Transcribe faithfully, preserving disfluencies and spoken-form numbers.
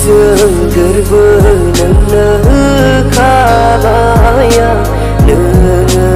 dương gửi vơ nâng nơ khá ba ya nơ